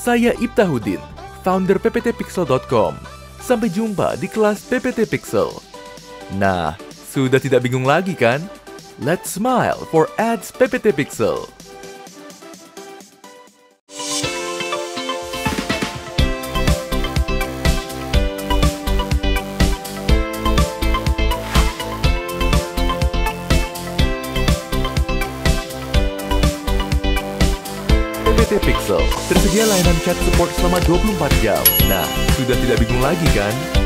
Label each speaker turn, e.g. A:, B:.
A: Saya Ibtahuddin, founder pptpixel.com. Sampai jumpa di kelas PPT Pixel. Nah, sudah tidak bingung lagi kan? Let's smile for ads PPT Pixel. PPT Pixel, tersedia layanan chat support selama 24 jam. Nah, sudah tidak bingung lagi kan?